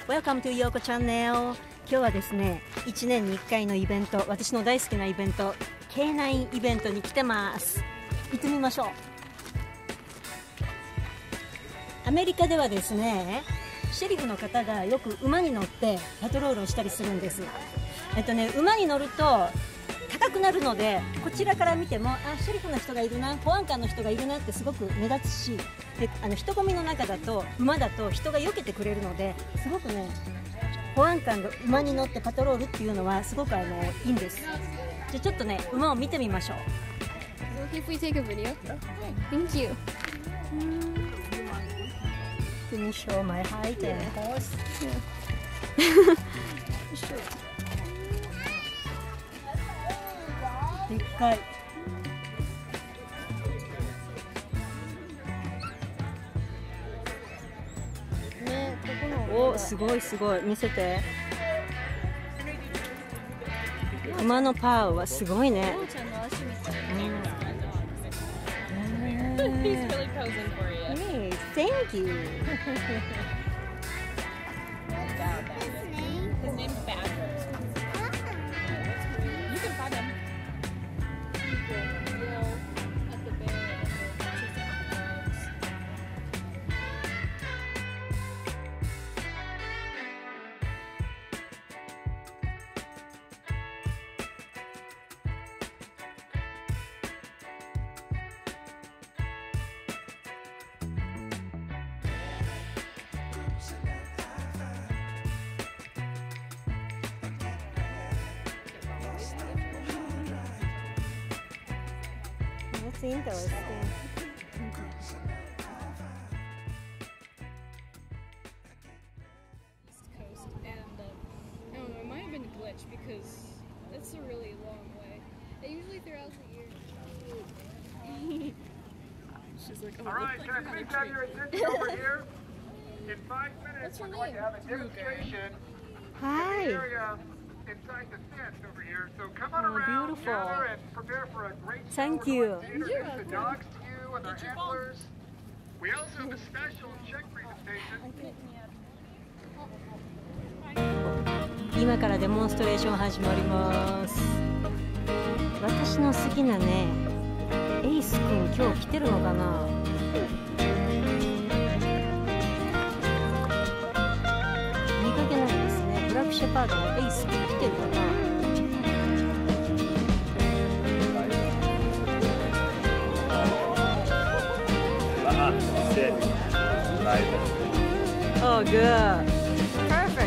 Welcome to Yoko Channel。今日はですね、1年に1回のイベント、私の大好きなイベント、K9イベントに来てます。行ってみましょう。アメリカではですね、シェリフの方がよく馬に乗ってパトロールをしたりするんです。馬に乗ると高くなるので、こちらから見てもシェリフの人がいるな、保安官の人がいるなってすごく目立つし、で人混みの中だと馬だと人が避けてくれるので、すごくね、保安官が馬に乗ってパトロールっていうのはすごくいいんです。じゃあちょっとね、馬を見てみましょう。 Okay, if we take a video? Thank you. Can you show my height and horse? Sure. でっかい。ね、ここの。お、すごいすごい、見せて。馬のパワーはすごいね。 He's really posing for you. Hey, thank you. His name's Badger. You can find him. People yell at the bear and they're chasing after dogs. That's interesting. East Coast, and I don't know, it might have been a glitch because it's a really long way. They usually throughout the year. She's like, oh, all right, like can I please have your attention over here? In 5 minutes, we're going to have a demonstration in the Hi. area inside the fence over here. So come on around, beautiful. gather, and prepare for a great show. Thank We're you. going to introduce the dogs to you and their handlers. We also have a special check presentation. 今からデモンストレーション始まります。私の好きなね、エイス君今日来てるのかな。見かけないですね。ブラックシェパードのエイス君来てるかな。Oh, good. Perfect.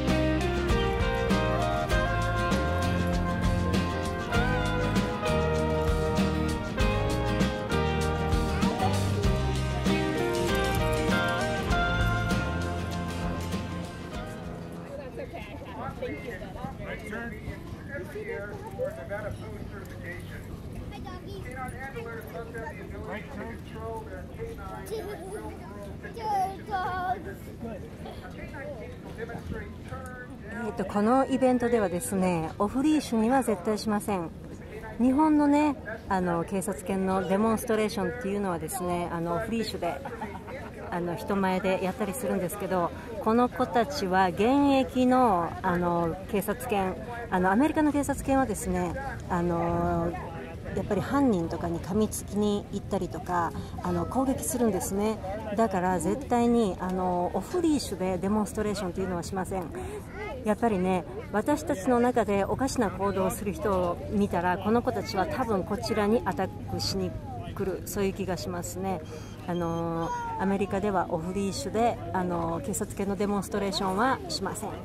Right turn every year for Nevada food certification. Canine handlers must have the ability to control their canine in a real world situation. Canine teams will demonstrate turn down. このイベントではですね、オフリーシュには絶対しません。日本のね、警察犬のデモンストレーションっていうのはですね、オフリーシュで人前でやったりするんですけど、この子たちは現役の警察犬、アメリカの警察犬はですね、やっぱり犯人とかに噛みつきに行ったりとか攻撃するんですね。だから絶対にオフリーシュでデモンストレーションというのはしません。やっぱりね、私たちの中でおかしな行動をする人を見たら、この子たちは多分こちらにアタックしに来る、そういう気がしますね。アメリカではオフリーシュで警察犬のデモンストレーションはしません。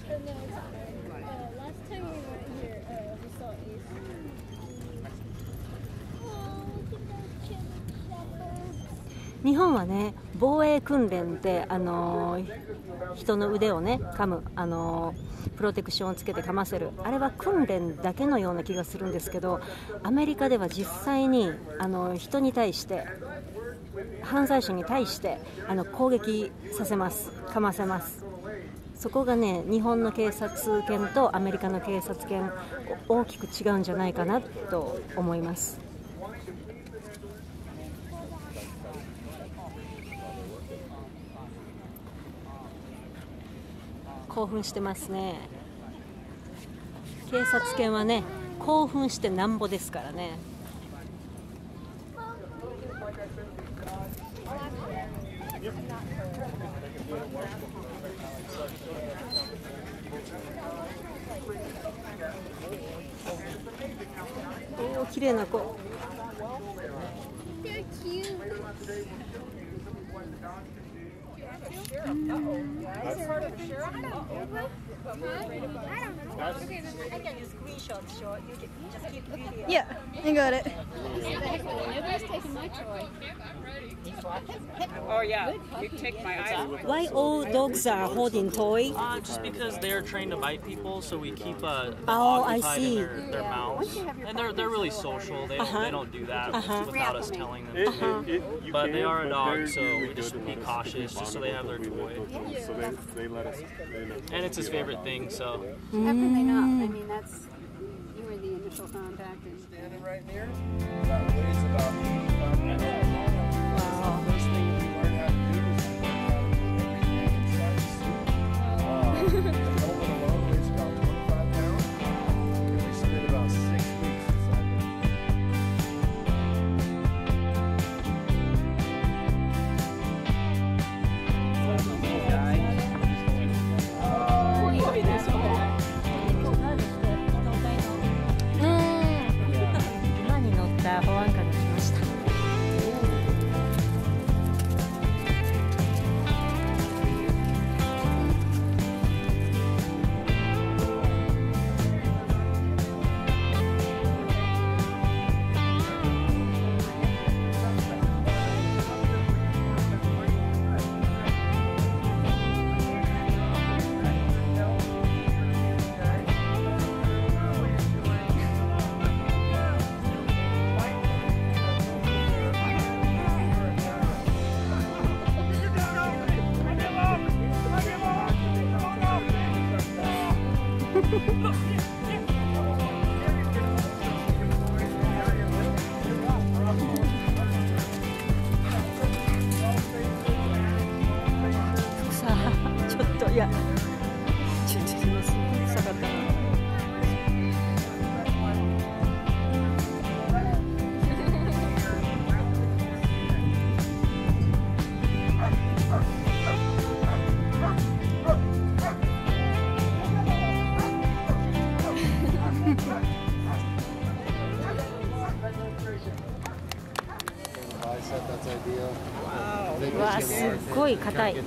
日本はね、防衛訓練で人の腕をね噛むプロテクションをつけて噛ませる、あれは訓練だけのような気がするんですけど、アメリカでは実際に人に対して、犯罪者に対して攻撃させます、噛ませます。そこがね、日本の警察犬とアメリカの警察犬大きく違うんじゃないかなと思います。 興奮してますね。警察犬はね、興奮してなんぼですからね。おお、綺麗な子。 They're cute. That's part of the sheriff? I don't know. Okay, then I can use screenshot short. You can just keep video. Yeah, I got it. nobody's taking my toy. Oh yeah, you take my item. Why all dogs are holding toy? Just because they're trained to bite people, so we keep them Oh, I occupied see. in their mouths. And they're really social. They don't do that without us telling them to. But they are a dog, so we just be cautious just so they have their toy. So they let us. And it's his favorite thing, so. How can they not? I mean, that's you were the initial contact. And Standing right near, that weighs about 85 pounds. Wow. First thing we learned how to do is learn how to put everything inside the suit. The helmet alone weighs about 25 pounds, and we spent about 6 weeks inside there. Mm. 馬に乗った保安官が来ました。さあ、ちょっといや、ちょっとすごい臭かったな。うわ、すっごい硬い。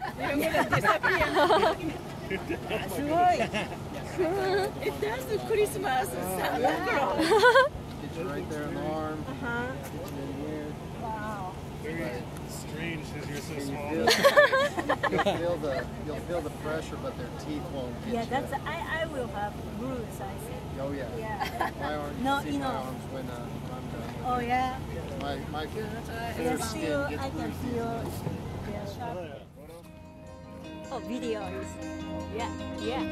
すごい。It does the Christmas sound. Get you right there in the arm. Get you in here. Wow. Right. Strange because you're so And small. you'll feel the pressure, but their teeth won't get Yeah, you. that's I will have bruise. I think. Oh yeah. Yeah. My arms. No, see you my know. arms when I'm done. Oh yeah. My Yeah, skin still gets I can bruised feel. easily. Yeah, sharp. Oh, videos. Yeah, yeah.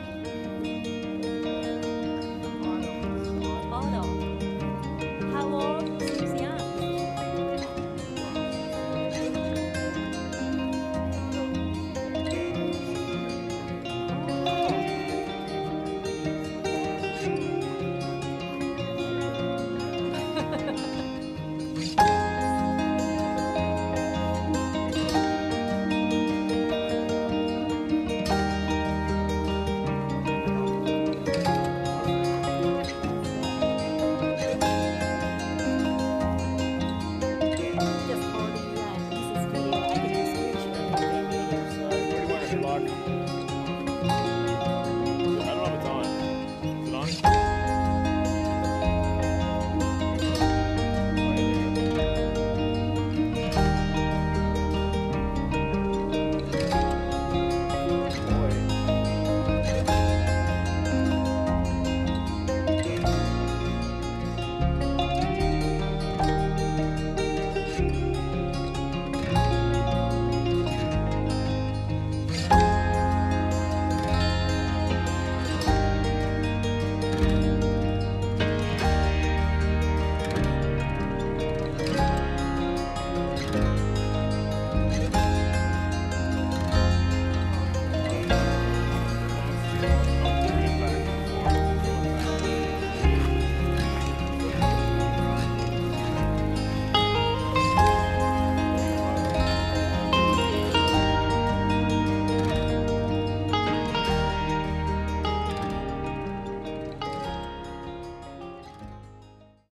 Photo. How old? Seems young. Just holding that. This is video. I can just screenshot it. What do you want to block?